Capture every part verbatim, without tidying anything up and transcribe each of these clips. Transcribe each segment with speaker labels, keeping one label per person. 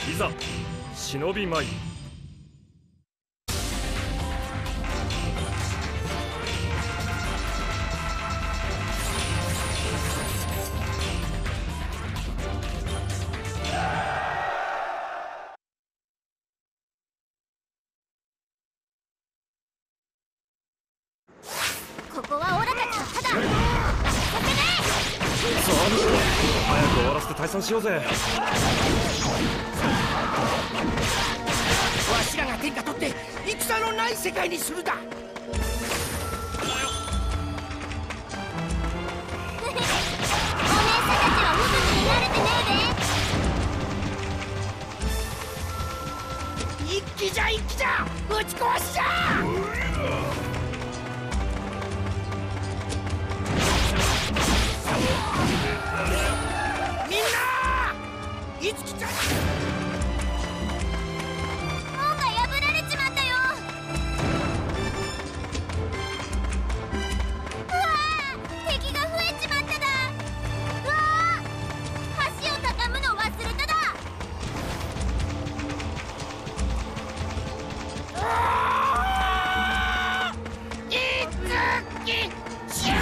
Speaker 1: いざ忍び参る。
Speaker 2: ここはオラたちのただ。
Speaker 1: さあ、早く終わらせて退散しようぜ。
Speaker 3: わしらが天下取って戦のない世界にするだ。
Speaker 2: おめえさたちは武術に慣れてね
Speaker 3: 一気じゃ一気じゃぶち壊しじゃ。みんないつ来た。
Speaker 2: 門が破られちまったよ。うわー、敵が増えちまっただ。うわー、橋を畳むの忘れただ。
Speaker 3: いつきしゃ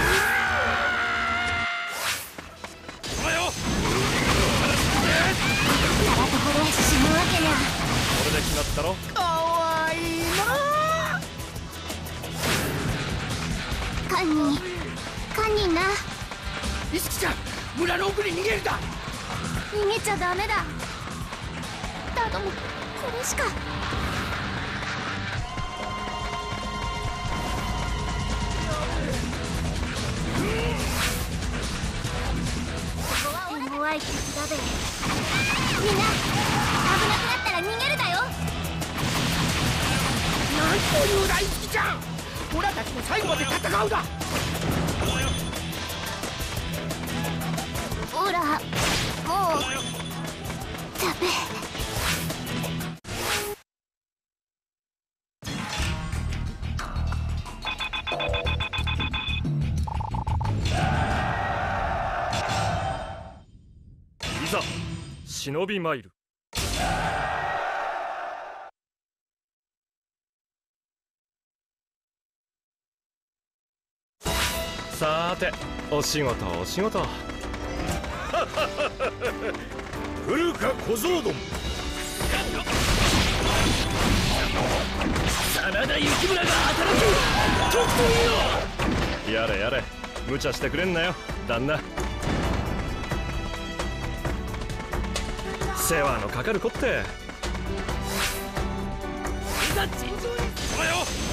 Speaker 2: 空とこで死ぬわけにゃ。
Speaker 1: これで決まったろ。
Speaker 3: かわいいな。
Speaker 2: 堪忍堪忍な。
Speaker 3: いつきちゃん村の奥に逃げるだ。
Speaker 2: 逃げちゃダメだ。だどもこれしか。手強い敵だべ。みんな危なくなったら逃げるだよ。
Speaker 3: なんというだいつきちゃん。オラたちも最後まで戦うだ。
Speaker 2: ほらもうダメ。
Speaker 1: いざ忍び参る。さーて、お仕事お仕事。
Speaker 4: 来るか小僧ども。
Speaker 3: 真田幸村が働く。とくといいよ。
Speaker 1: やれやれ、無茶してくれんなよ旦那。世話のかかる子って。
Speaker 3: いざ尋常に進めよ。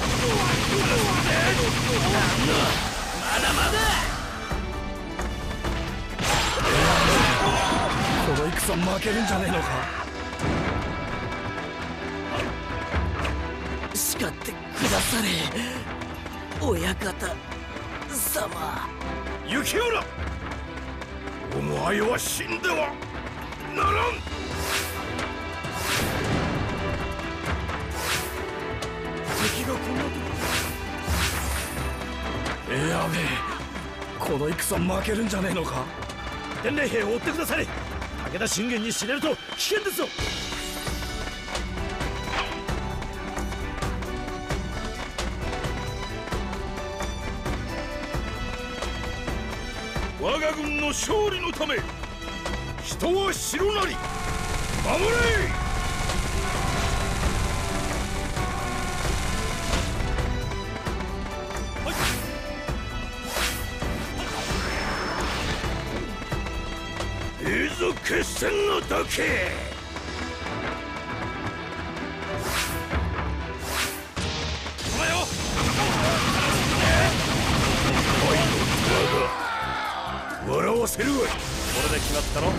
Speaker 3: まだまだ。
Speaker 4: この戦負けるんじゃねえのか。
Speaker 3: 叱ってくだされ親方様。
Speaker 4: 幸村、お前は死んではならん。敵がこんなとこ。やべえ、この戦負けるんじゃねえのか。伝令兵を追ってくだされ。武田信玄に知れると危険ですぞ。我が軍の勝利のため、人は城なり守れ。いざ決戦の時。お前よ。笑わせるわい。
Speaker 1: これで決まったろ。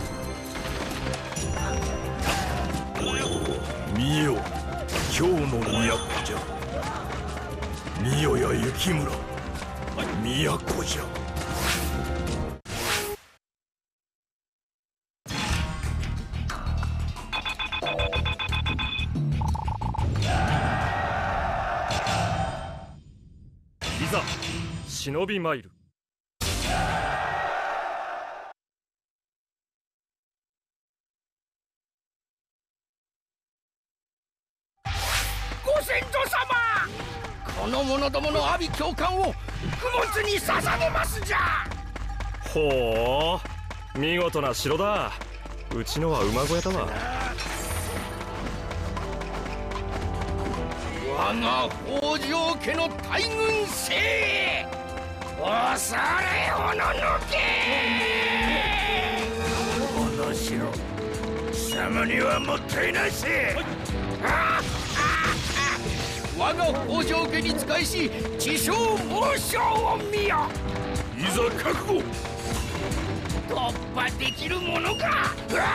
Speaker 4: 見よ、今日の都じゃ。見よや幸村、都じゃ。
Speaker 1: いざ忍び参る。
Speaker 5: レント様、この者どもの阿鼻教官を供物に捧げますじゃ。
Speaker 1: ほう、見事な城だ。うちのは馬小屋だわ。
Speaker 5: 我が北条家の大軍勢、恐れおののけ。この城、貴様にはもったいないせ。我が北条家に仕えし地匠猛将を見よ。
Speaker 4: いざ覚悟。
Speaker 5: 突破できるものか。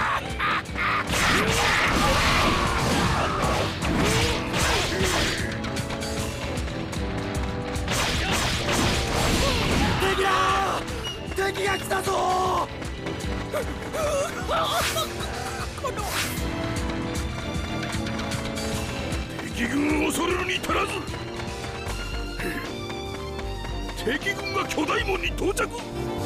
Speaker 3: 敵だ！敵が来たぞ！
Speaker 4: 敵軍を恐れるに足らず。敵軍が巨大門に到着。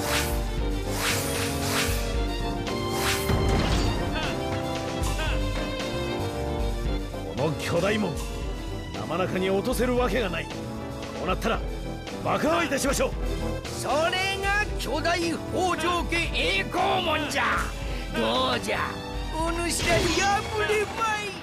Speaker 4: この巨大門、山中に落とせるわけがない。こうなったら爆破いたしましょう。
Speaker 5: それが巨大北条家栄光門じゃ。どうじゃ、お主らに破れまい。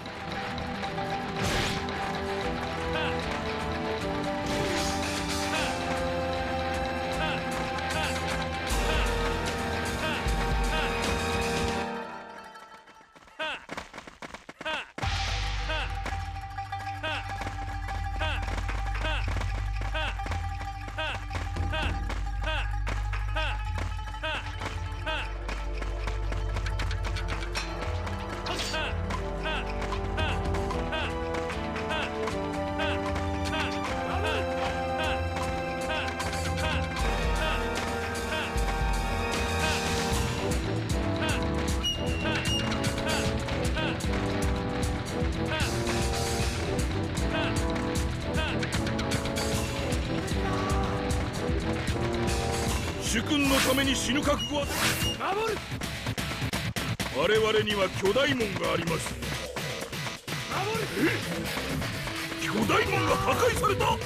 Speaker 4: 主君のために死ぬ覚悟は守る。我々には巨大門があります。守る。巨大門が破壊された。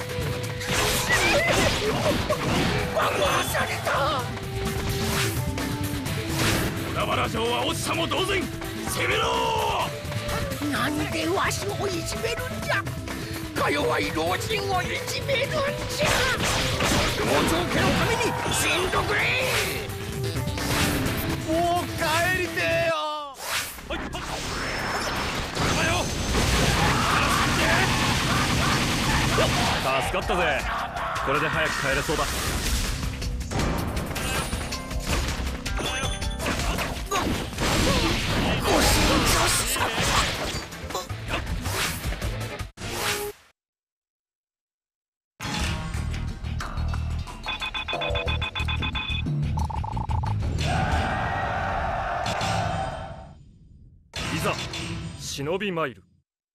Speaker 5: 爆破された。
Speaker 4: 小田原城は落ちたも同然。攻めろ。
Speaker 5: なんでわしをいじめるんじゃ。か弱い老人をいじめるんじゃ。北条家のために死んどくれ。もう帰りてえよ。はい、
Speaker 1: 助かったぜ。これで早く帰れそうだ。
Speaker 5: ご新庄様。
Speaker 1: いざ忍び参る。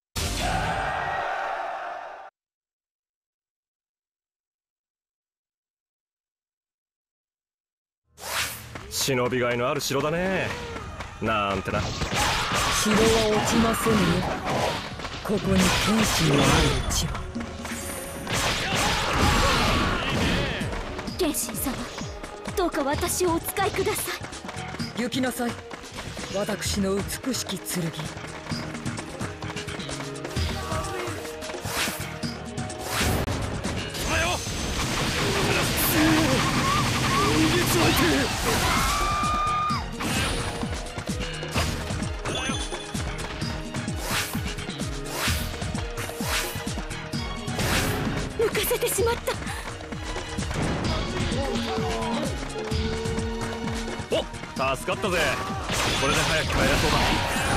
Speaker 1: 忍びがいのある城だね。なんてな。
Speaker 6: 城は落ちませんよ。ここに天使のある地は。
Speaker 2: 天心様、どうか私をお使いください。
Speaker 6: 行きなさい、私の美しき剣。
Speaker 2: 浮かせてしまった。
Speaker 1: お、助かったぜ。これで早く帰れそうだ。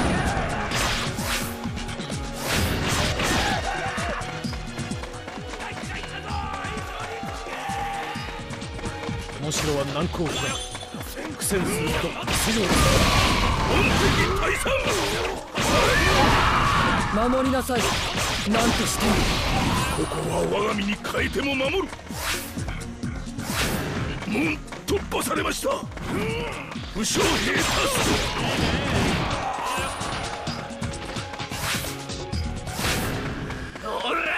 Speaker 4: この城は難攻不落。苦戦すると出場です。本敵退散。
Speaker 6: 守りなさい。何としても
Speaker 4: ここは我が身に変えても守る。門突破されました。負傷兵多数。
Speaker 5: おら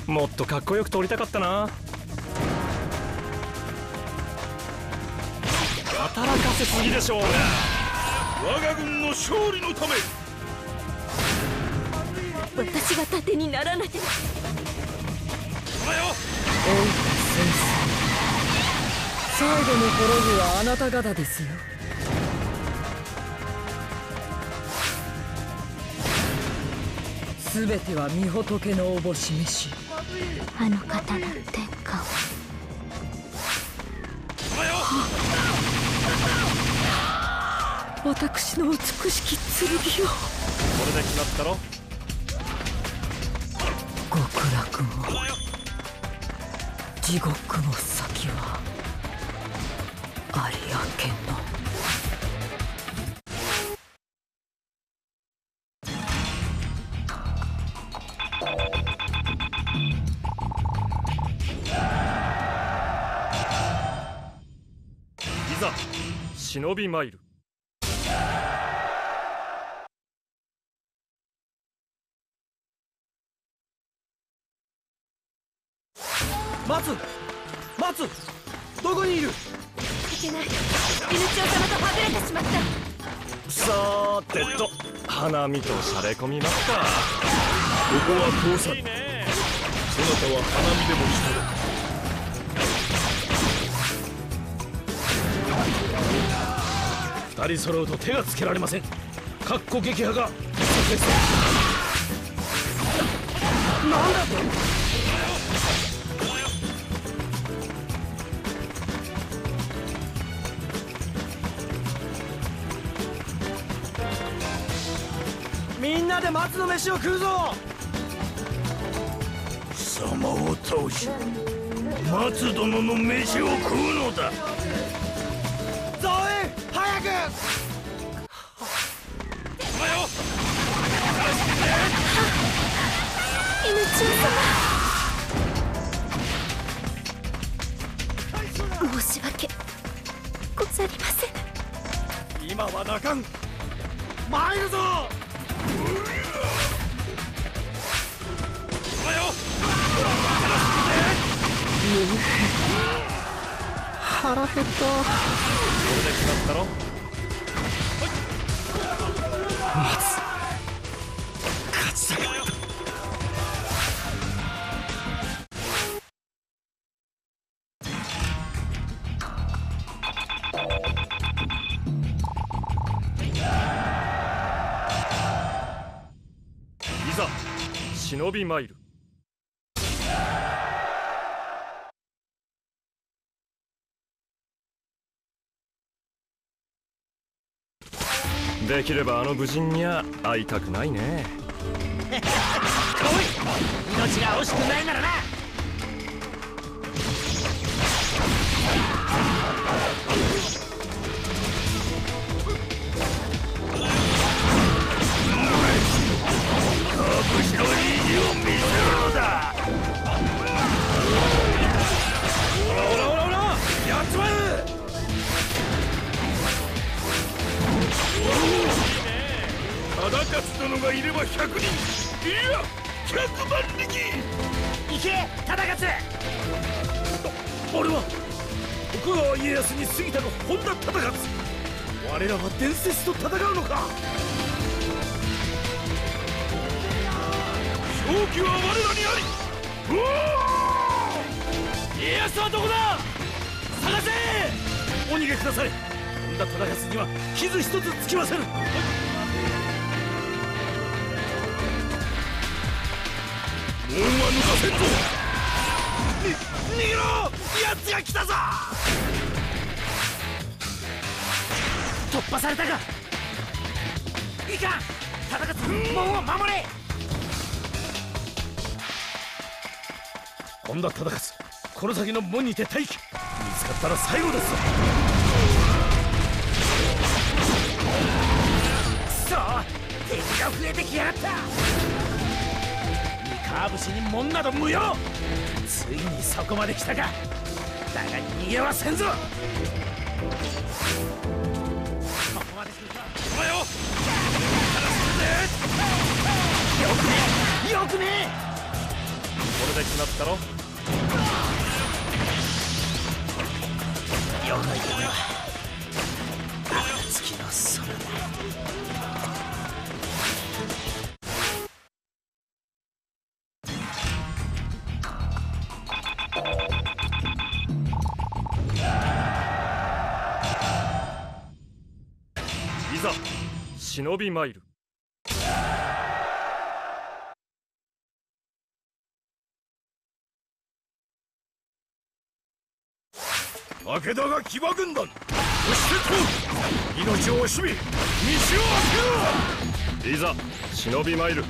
Speaker 1: もっとかっこよく撮りたかったな。働かせすぎでしょうが。
Speaker 4: 我が軍の勝利のため。
Speaker 2: 私が盾にならなきゃ。
Speaker 4: お前よ。
Speaker 6: おい先生、最後の滅ぶはあなた方ですよ。すべては御仏のおぼし飯。
Speaker 2: あの方の天下を。
Speaker 4: お前よ。
Speaker 6: 私の美しき剣を。
Speaker 1: これで決まったろ。
Speaker 6: 極楽も地獄の先は有明の。
Speaker 1: いざ忍び参る。
Speaker 3: 待つ待つ、どこにいる。
Speaker 2: いけない。犬千代様とはぐれてしまった。
Speaker 1: さーてと花見としゃれ込みますか。
Speaker 4: ここは通さぬ。そなたは花見でもしたれ。二人揃うと手がつけられません。かっこ撃破が不足です。
Speaker 3: なんだと。みんなで松の飯を食うぞ。
Speaker 4: 貴様を倒し松殿の飯を食うのだ。
Speaker 3: ゾエ、早く。
Speaker 4: お前よ。
Speaker 2: 犬千代様、申し訳ござりません。
Speaker 3: 今は泣かん。参るぞ。
Speaker 6: 腹減った。
Speaker 1: これで決まったろ。
Speaker 3: 待つ。勝ちたかった。
Speaker 1: いざ忍び参る。できればあの武人には会いたくないね。
Speaker 3: おい、命が惜しくないならな。
Speaker 4: 拳の意地を見せるのだ。
Speaker 3: ほらほらほらほら、やっちまえ。
Speaker 4: 忠勝殿がいれば百人、いや百万力。
Speaker 3: 行け忠勝。
Speaker 4: 俺は徳川家康に過ぎたる本田忠勝。我らは伝説と戦うのか。勝機は我らにあり。うおー、家康はどこだ。探せ。お逃げください。本田忠勝には傷一つつきませぬ。門は抜かせんぞ。に逃げろ。奴が来たぞ。
Speaker 3: 突破されたか。いかん、忠勝、門を守れ。
Speaker 4: 本田忠勝、この先の門にて待機。見つかったら最後ですぞ。
Speaker 3: くそ、敵が増えてきやがった。三河武士に門など無用。ついにそこまで来たか。だが逃げはせんぞ。ここまで来るか。
Speaker 4: お前よ。
Speaker 3: よくねよくね。
Speaker 1: れで決まったろ。
Speaker 3: よくないよ。月の空だ。
Speaker 1: いざ忍び参る。
Speaker 4: 武田が騎馬軍団、そしてと命を惜しみ道を開けろ。
Speaker 1: いざ忍び参る。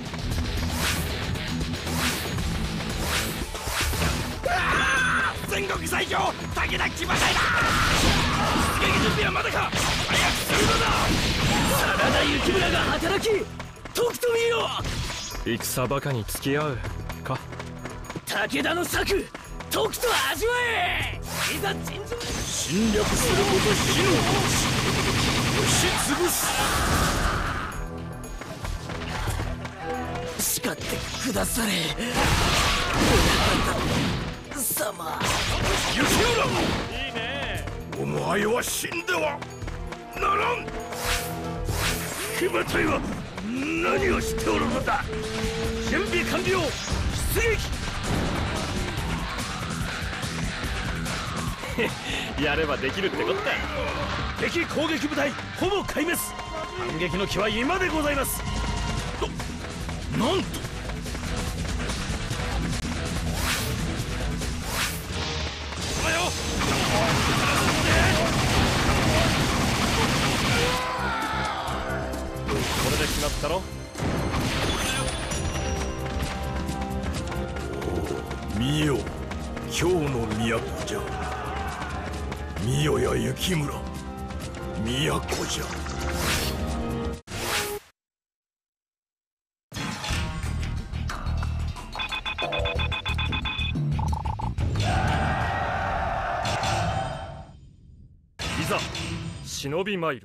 Speaker 4: 戦国最強武田騎馬隊だ。出撃準備はまだか。早くするのだ。
Speaker 3: 真田幸村が働きとくと見よ。
Speaker 1: 戦バカに付き合うか。
Speaker 3: 武田の策とくと味わえ。いざ尋常
Speaker 4: 侵略すること火の押しつぶす。
Speaker 3: 叱ってくだされ親方様。
Speaker 4: 幸村、いいね。お前は死んではならん。騎馬隊は何をしておるのだ。準備完了。出撃。
Speaker 1: やればできるってこった。
Speaker 4: 敵攻撃部隊ほぼ壊滅。反撃の気は今でございます。な、なんとおよ。
Speaker 1: これで決まったろ。
Speaker 4: 見よ、今日の都じゃ。見よや幸村、都じゃ。
Speaker 1: いざ忍び参る。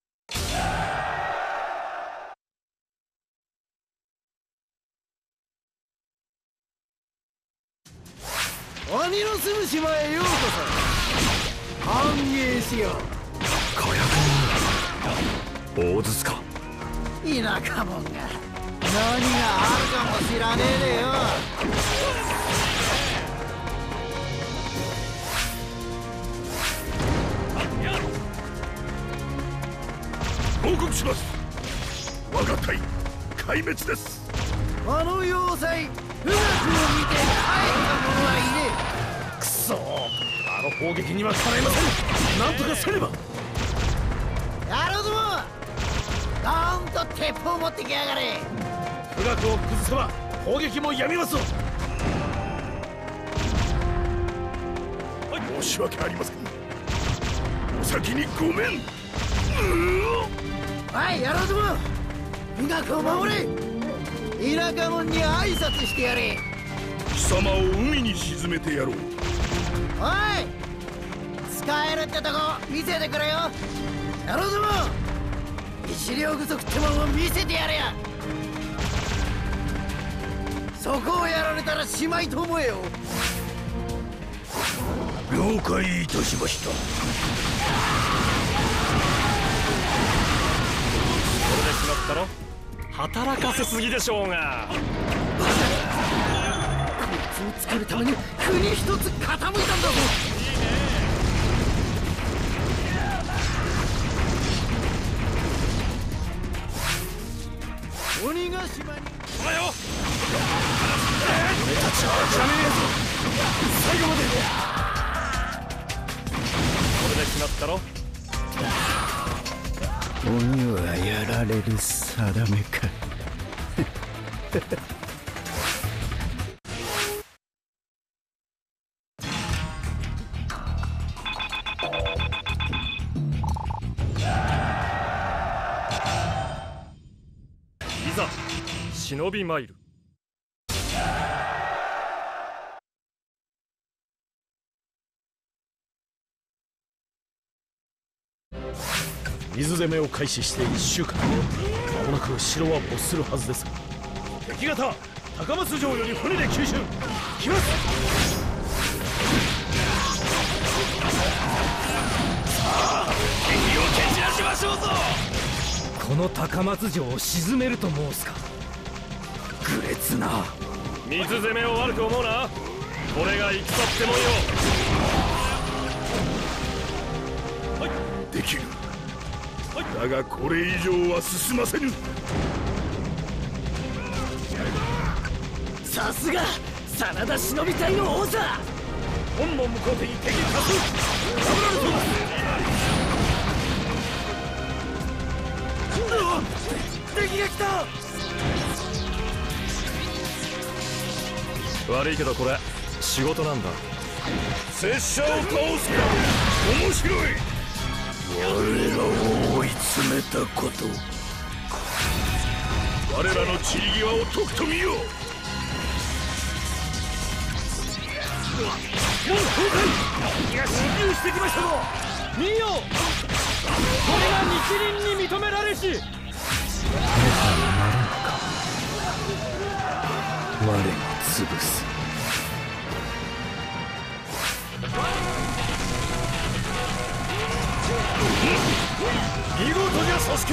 Speaker 3: 鬼の住む島へようこそ。歓迎しよう。
Speaker 1: 火薬大筒か。
Speaker 3: 田舎者が何があるかも知らねえでよ。
Speaker 4: 報告します。我が隊壊滅です。
Speaker 3: あの要塞富岳を見て帰った者はいねえ。くそ、
Speaker 4: あの砲撃にはかないません。なんとかせねば。
Speaker 3: やろうぞ。ドーンと鉄砲持ってきやがれ。
Speaker 4: 富岳を崩せば砲撃もやみますぞ。申し訳ありません。お先にごめん。
Speaker 3: はい、やろうぞ。富岳を守れ。田舎者に挨拶してやれ。
Speaker 4: 貴様を海に沈めてやろう。
Speaker 3: おい、使えるってとこ見せてくれよ。やろうぞ。一両具足ってもんを見せてやれや。そこをやられたらしまいと思えよ。
Speaker 4: 了解いたしました。
Speaker 1: これで決まったろ。働かせすぎでしょうが。
Speaker 3: こいつを作るために国一つ傾いたんだぞ。鬼ヶ島に
Speaker 4: お前よ。
Speaker 3: 俺たちは諦めねえぞ。最後まで。
Speaker 1: これで決まったろ。
Speaker 3: 鬼はやられる定めか。
Speaker 1: いざ忍び参る。
Speaker 4: 水攻めを開始していっしゅうかん。間もなく城は没するはずです。敵方
Speaker 3: 高松城より船で急襲来ます。さあ敵を蹴散らしましょうぞ。この高松城を沈めると申すか。愚劣な
Speaker 1: 水攻めを悪く思うな。これが戦ってもよ。
Speaker 4: はい、できる。だがこれ以上は進ませぬ。
Speaker 3: さすが真田忍び隊の王座。本門向こう手に敵多数ダブられています。敵が来た。
Speaker 1: 悪いけどこれ仕事なんだ。
Speaker 4: 拙者を倒すか。面白い。我らを追い詰めたこと、我らの散り際をとくと見よう。
Speaker 3: もう崩壊。敵が侵入してきましたぞ。見よ、これが日輪に認められし。我が潰す。見事じゃサスケ。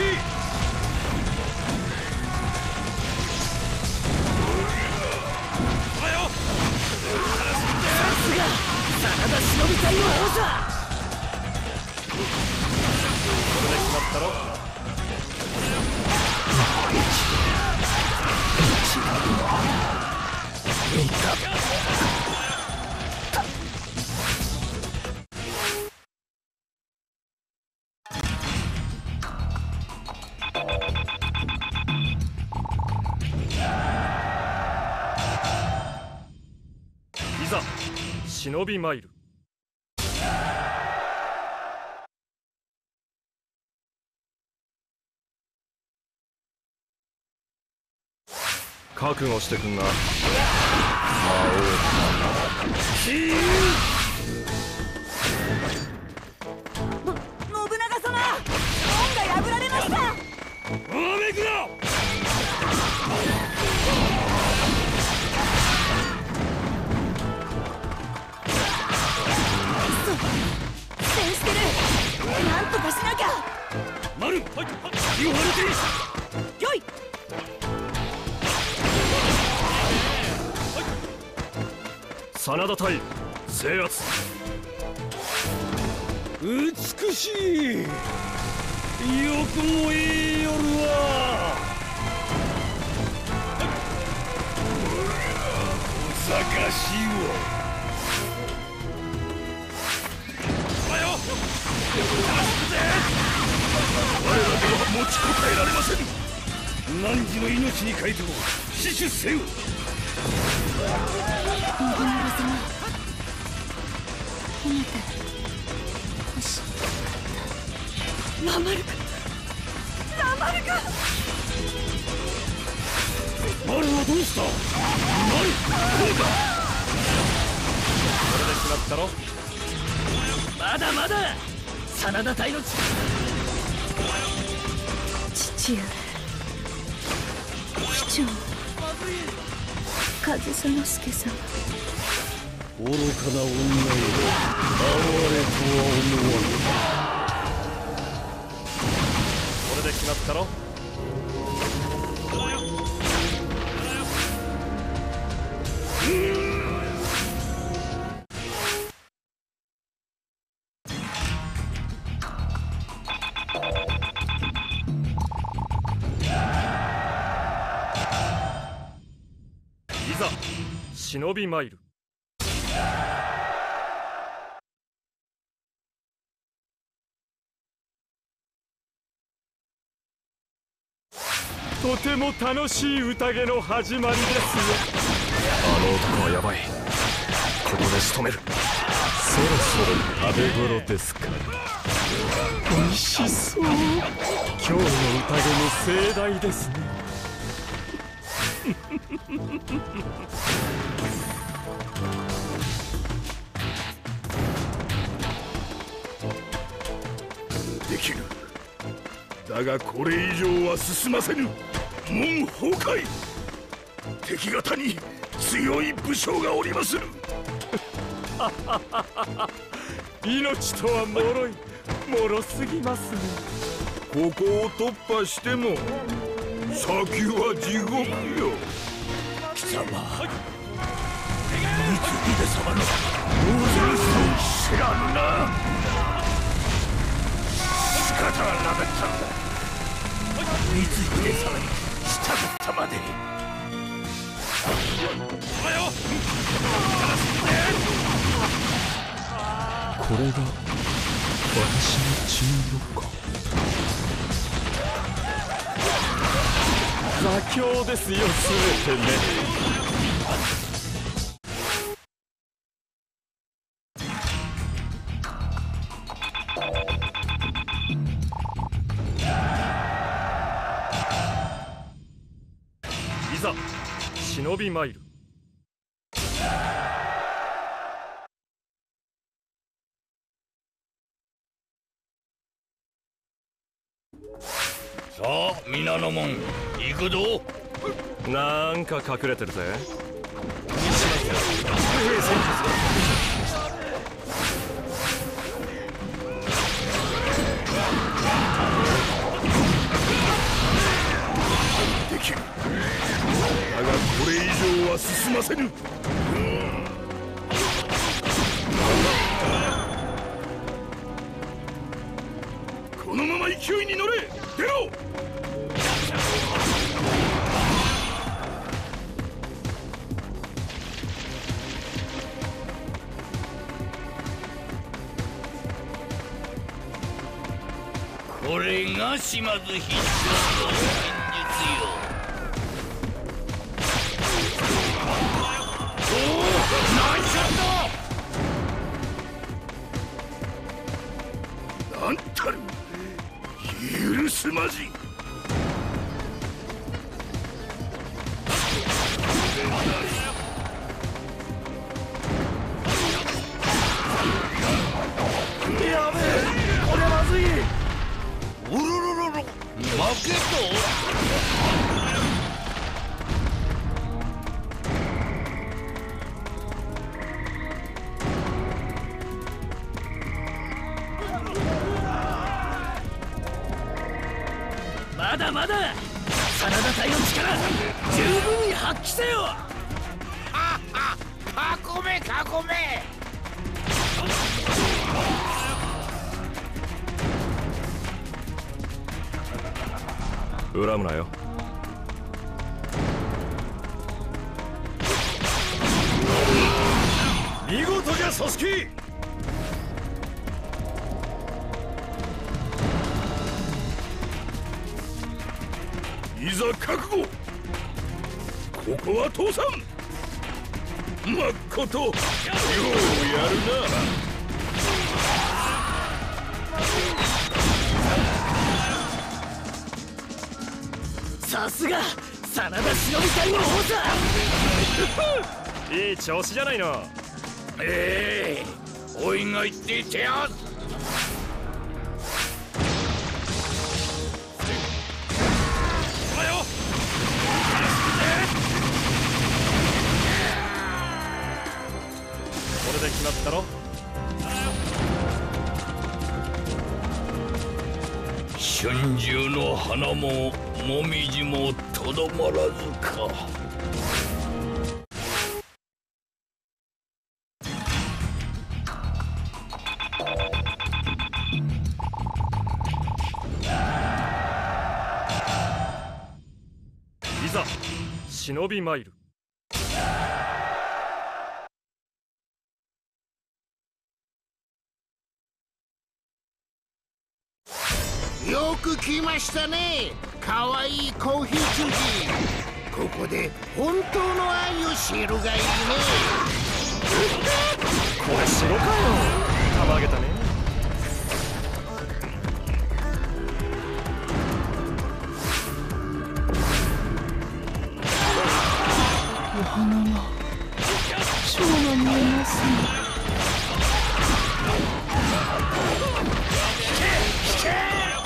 Speaker 3: さすが真田忍び隊の王座。
Speaker 1: これで決まったろ。
Speaker 3: いた。
Speaker 1: いざ忍び参る。覚悟してくんな。魔王。
Speaker 2: 信長様、門が破られました。
Speaker 3: おめくな。
Speaker 2: 苦戦してる。なんとかしなきゃ。
Speaker 3: 丸、はい、火を張るて。
Speaker 2: よい。
Speaker 1: 真田隊制圧。
Speaker 3: 美しい。よくもいい夜は。おかしいわ。
Speaker 4: 我らでは持ちこたえられませぬ。
Speaker 3: 汝の命に代えても死守せよ。
Speaker 2: 信長様、褒めてほしい。ラマルカ、ラマルカ。
Speaker 3: 丸はどうした。丸、こうか。
Speaker 1: これで決まったろ。
Speaker 3: まだまだ真田隊の父
Speaker 2: 上、機長、上総介様。
Speaker 3: 愚かな女よ、哀れとは思わぬ。
Speaker 1: これで決まったろ。いざ忍び参る。とても楽しい宴の始まりですよ。あの男はやばい。ここで仕留める。そろそろ食べ頃ですか。美味しそう。今日の宴も盛大ですね。
Speaker 4: できる。だがこれ以上は進ませぬ。門崩壊。 敵方に強い武将がおりまする。
Speaker 1: 命とは脆い、脆すぎますね。
Speaker 4: ここを突破しても先は地獄よ。貴様、光秀様の大勢さを知らぬな。仕方はなかったんだ。光秀様に従ったまでに。
Speaker 1: これが私の血の色か。座興ですよ、すべてね。いざ忍び参る。
Speaker 4: さあ皆の者行くぞ。
Speaker 1: なんか隠れてるぜ。
Speaker 4: できる。だがこれ以上は進ませぬ。このまま勢いに乗れ。出ろ。これが島津必勝の戦術よ。おお、ナイスショット。なんたる許すまじ。
Speaker 1: やべえ、これまずい。
Speaker 4: おろろろろ、負けと。
Speaker 3: まだまだ真田隊の力十分に発揮せよ。
Speaker 5: はっは、囲め囲め。
Speaker 1: 恨むなよ。
Speaker 4: 見事じゃサスケ。いざ覚悟。ここは倒産。まっことようやるな。
Speaker 3: さすが真田忍び隊の王座。
Speaker 1: いい調子じゃないの。
Speaker 4: ええ、おいが言っていてやす。
Speaker 1: これで決まったろ。
Speaker 4: 春秋の花ももみじもとどまらずか。
Speaker 1: いざ忍び参る。
Speaker 5: よく来ましたね、かわいいコーヒー通じ。ここで本当の愛を知るがいいね。
Speaker 1: これ城かよ。たまげたね。
Speaker 6: お花が蝶が見えますね。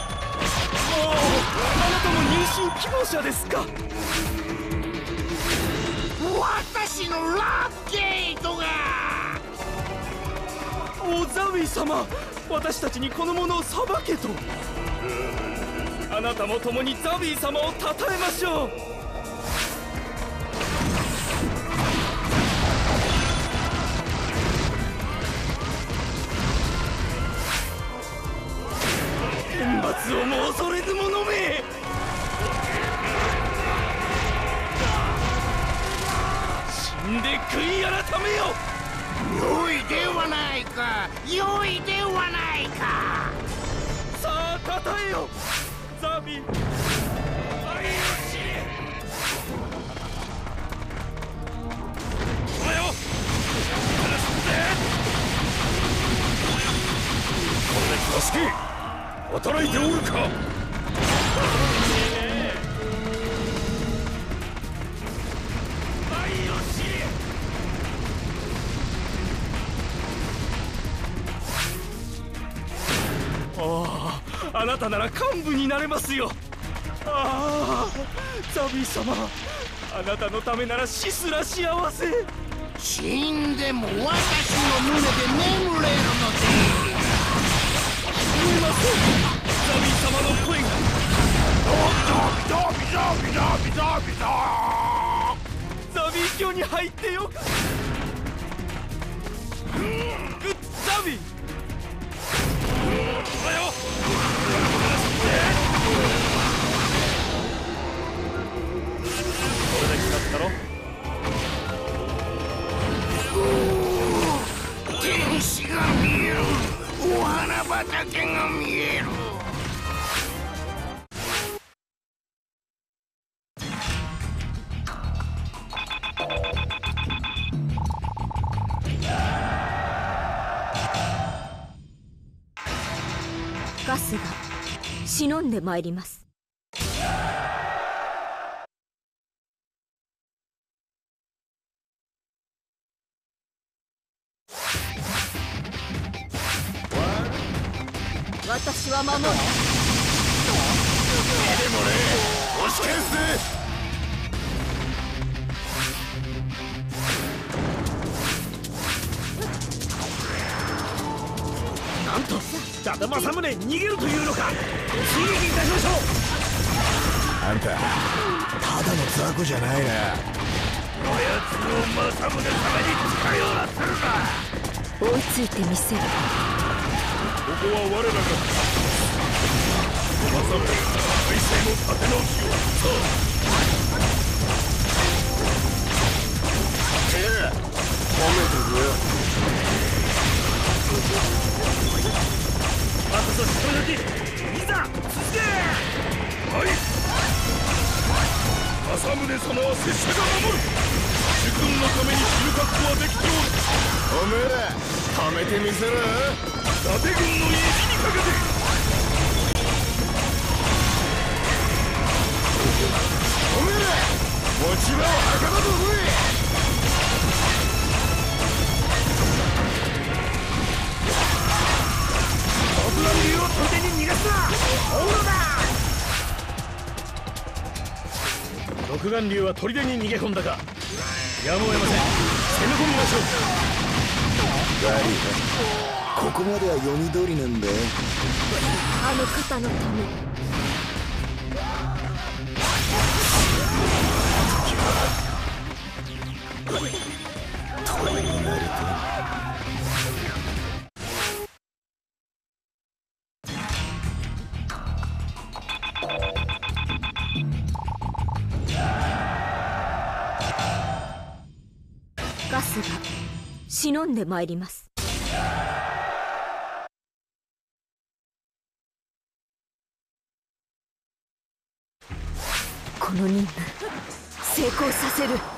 Speaker 1: あなたも入信希望者ですか。
Speaker 5: 私のラブゲートが。
Speaker 3: おザビー様、私たちにこの者を裁けと。あなたも共にザビー様を称えましょう。天罰をも恐れぬ者め。死んで悔い改めよ。
Speaker 5: 良いではないか、良いではないか。
Speaker 3: さあたたえよザビ。ザビよしお前よ
Speaker 4: 助け働いておるか。
Speaker 3: ああ、あなたなら幹部になれますよ。ああ、ザビー様、あなたのためなら死すら幸せ。
Speaker 5: 死んでも私の胸で眠れるので。
Speaker 3: 聞こえません、ザビー様の声が。
Speaker 5: ザビザビザビザビザビザ。
Speaker 3: ザビー教に入ってよかった。グッザビー。おはよう。これで決まったろ。
Speaker 5: 天使が見える。お花畑が見える。
Speaker 2: ガスが忍んでまいります。私は守る。
Speaker 4: でもね、押し返すぜ。
Speaker 3: なんと伊達政宗逃げるというのか。追撃いたしましょう。
Speaker 1: あんたただの雑魚じゃないな。
Speaker 4: こやつを政宗様に近寄らせるな。
Speaker 2: 追いついてみせる。
Speaker 4: ここは我らが政宗体制の立て直しを。さあてえ褒めてくれよ。
Speaker 3: あと一人だけ。いざ続け。
Speaker 4: はい。政宗様は拙者が守る。主君のために死ぬ覚悟はできておる。
Speaker 1: おめえらはめてみせろ。
Speaker 4: 伊達軍の意地にかけて。
Speaker 1: おめえら持ち場を墓場と来い。
Speaker 3: 僕の竜を取手に逃がすな。オーロだ。独眼竜は砦に逃げ込んだか。やむを得ません。攻め込みましょう。
Speaker 1: 悪いか、ここまでは読み通りなんだよ。
Speaker 2: あの方のために。
Speaker 1: 鳥になりてえ。
Speaker 2: ガスが忍んでまいります。この任務成功させる。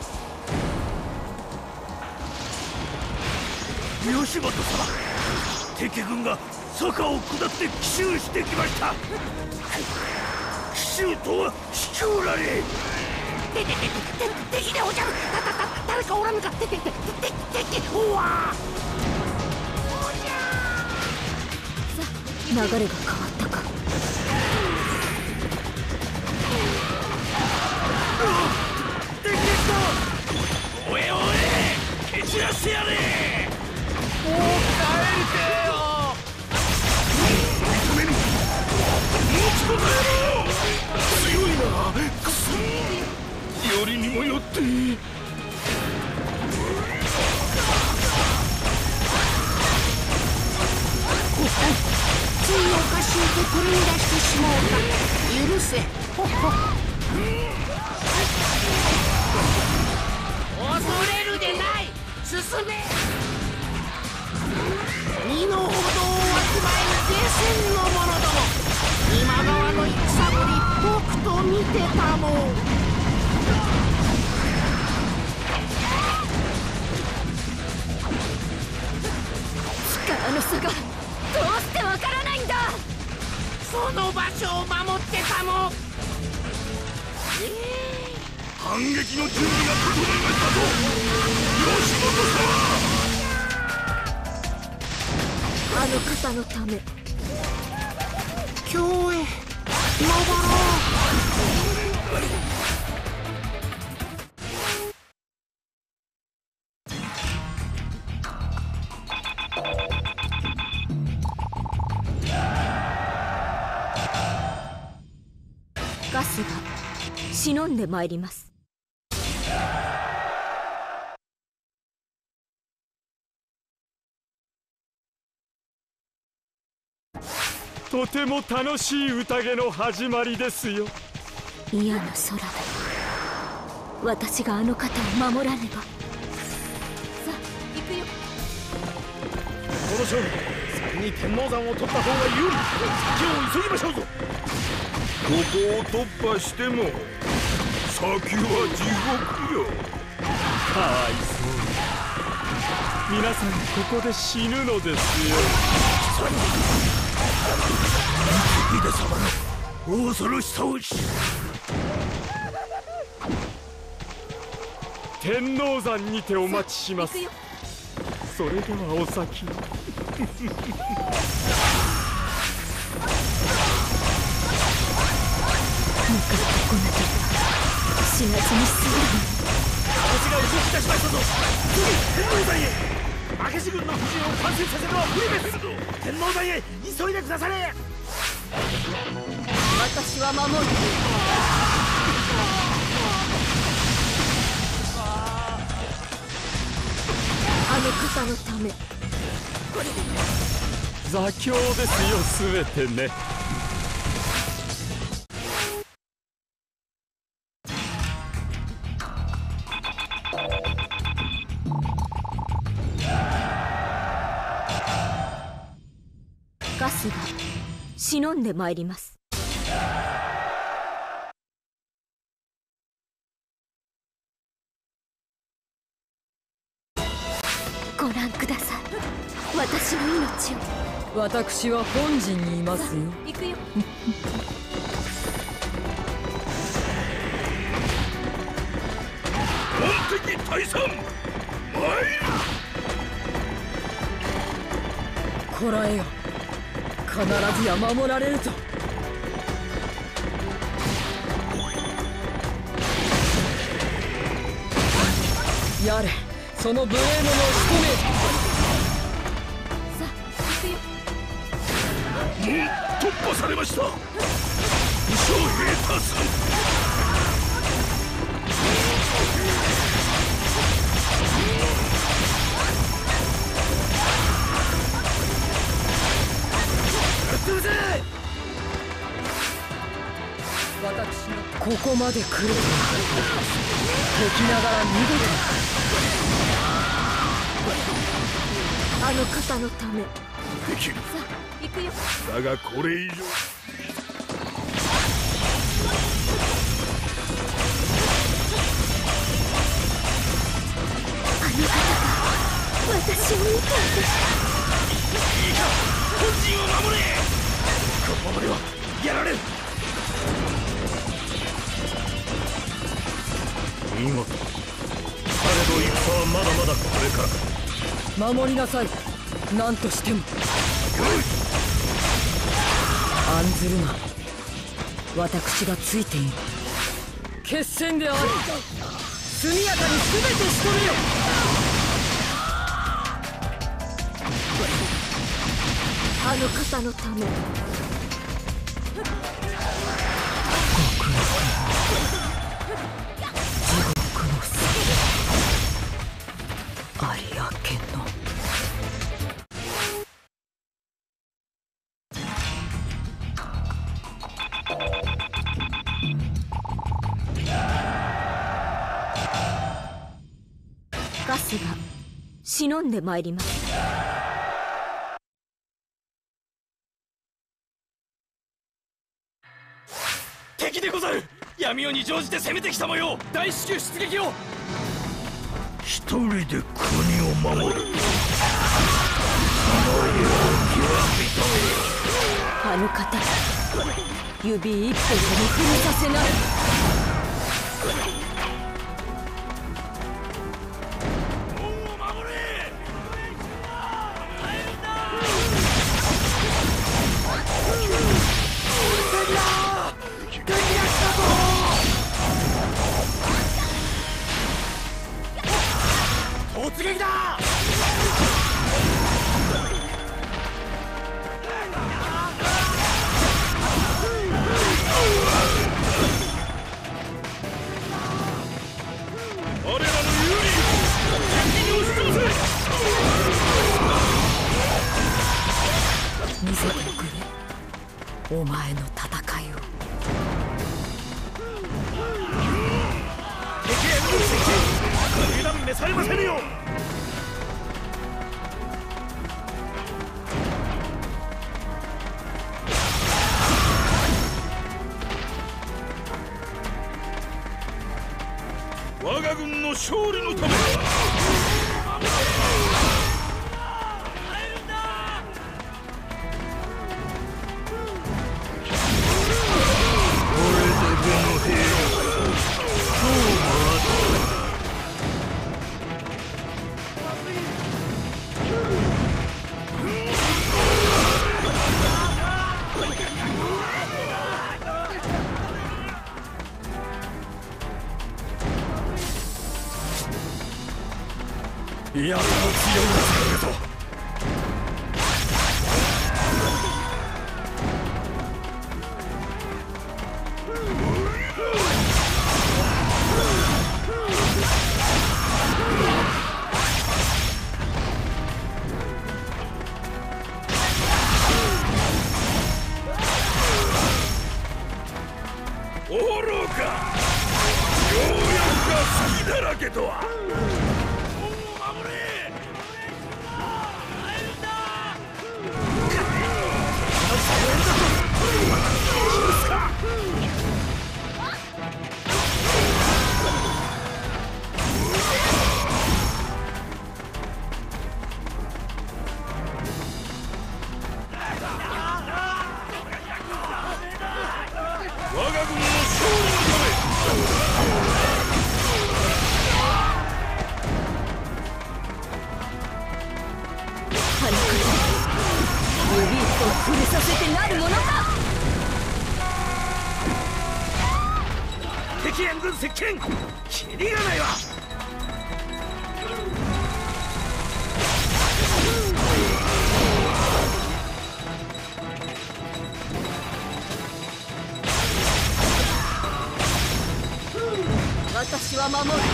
Speaker 3: 吉本様、敵軍が坂を下って奇襲してきました。奇襲とは卑怯られ。
Speaker 5: ててててて敵でおじゃる。たたた誰かおらぬか。てててて敵おわ。
Speaker 2: 流れが変わったか。
Speaker 3: 敵です。おえおえ。 してやれ。もう帰りてえよ。
Speaker 4: 持ちこたえろ。強いな。くそ、よりにもよって。
Speaker 5: ついおかしいて取り乱してしまうた。許せ。ほっほ。恐れるでない。進め。身の程をわきまえる下船の者ども。今川の戦ぶり僕と見てたもん。
Speaker 2: 力の差がどうしてわからないんだ。
Speaker 5: その場所を守ってたもん。えー、
Speaker 4: 反撃の準備が整いましたぞ。吉本様。
Speaker 2: あの方のため
Speaker 5: 京へ登ろう。
Speaker 2: ガスが忍んでまいります。
Speaker 1: とても楽しい宴の始まりですよ。
Speaker 2: 嫌な空だ。私があの方を守らねば。さあ行くよ。
Speaker 3: この勝負、先に天王山を取った方が有利。先を急ぎましょうぞ。
Speaker 4: ここを突破しても先は地獄よ。
Speaker 1: かわいそうに皆さんここで死ぬのですよ。
Speaker 4: 秀様の恐ろしさをし。
Speaker 1: 天王山にてお待ちします。それではお先に。
Speaker 2: 向かってこなければ死なずに済む。
Speaker 3: 私が動き出しましたぞ。次天王山へ。明智軍の布陣を完成させるのは無理です。天王山へ急いでくだされ。
Speaker 2: 私は守る。あの方のため。これで
Speaker 1: 座興ですよ、すべてね。
Speaker 2: ガスが忍んでまいります。ご覧ください。私の命を。
Speaker 6: 私は本陣にいますよ。
Speaker 2: 行くよ。
Speaker 4: 本敵退散。参る。
Speaker 6: こらえよ。必ずや守られると。やれ、その無礼者を仕留め。
Speaker 2: さあ行くよ。
Speaker 4: もう突破されました。武将兵多数。
Speaker 6: 私がここまで来るとは敵ながら見事。
Speaker 2: あの方のため。
Speaker 4: できる。
Speaker 2: さあ行くよ。
Speaker 4: だがこれ以上。
Speaker 2: あの方が私を見ている。
Speaker 3: いいか、本陣を守れ。このままではやられる。
Speaker 1: 見事。彼の戦はまだまだこれから。
Speaker 6: 守りなさい。何としても案ずるな。私がついている。決戦である。速やかに全て仕留めよ。
Speaker 2: あの方のため。
Speaker 6: 極楽地獄の巣有明の
Speaker 2: 春日、忍んでまいります。
Speaker 3: 敵でござる。闇夜に乗じて攻めてきた模様。大至急出撃を。
Speaker 4: 一人で国を守る。
Speaker 2: あの方、指一本でも触れさせない。
Speaker 3: 突撃だ。
Speaker 4: 我らの有利敵に押し通せ。
Speaker 6: 見せてくれ、お前の戦いを。
Speaker 3: 敵へ無接近。油断召されませぬよ。
Speaker 4: 我が軍の勝利のため。
Speaker 1: やっと強いやつがいるぞ。
Speaker 4: おろか。ようやくが好きだらけとは。我が軍の勝利のため。
Speaker 2: あの方、指一本触れさせてなるものか。
Speaker 3: 敵援軍接近。キリがないわ。
Speaker 2: 私は守る。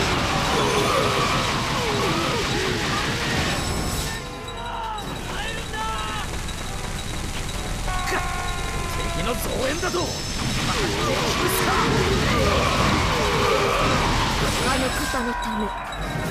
Speaker 3: 敵の増援だと。
Speaker 2: あの方のため。